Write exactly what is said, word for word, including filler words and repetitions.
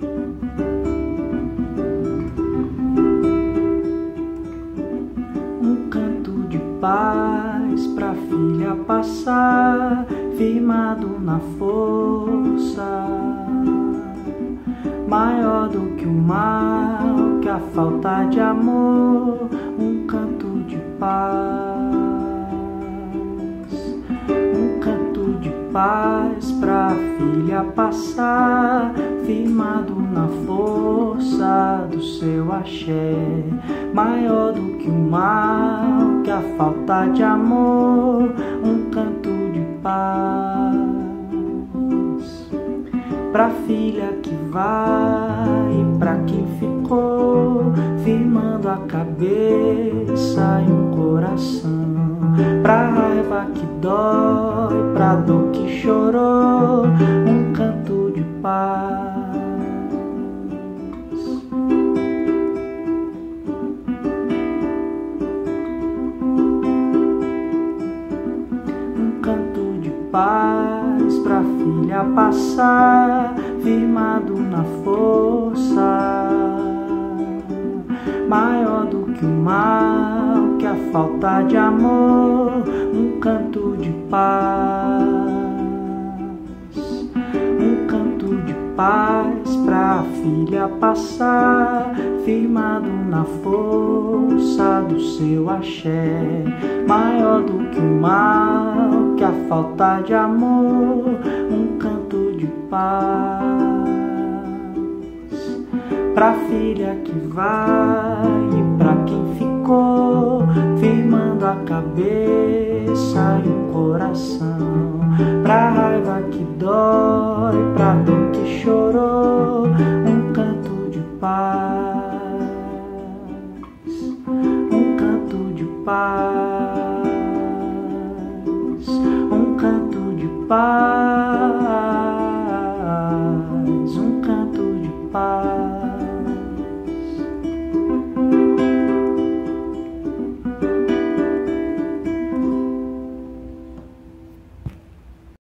Um canto de paz pra filha passar, firmado na força, maior do que o mal, que a falta de amor. Um canto de paz, um canto de paz pra filha passar, firmado na força do seu axé, maior do que o mal, que a falta de amor. Um canto de paz pra filha que vai e pra quem ficou, firmando a cabeça e o coração, pra raiva que dói, pra dor que chorou. Um canto de paz, um canto de paz pra filha passar, firmado na força, maior do que o mal, que a falta de amor. Um canto de paz, um canto de paz pra filha passar, firmado na força do seu axé, maior do que o mal, que a falta de amor. Um canto de paz pra filha que vai e pra quem ficou, firmando a cabeça e o coração, pra raiva que dói, pra dor que chorou. Um canto de paz, um canto de paz, um canto de paz.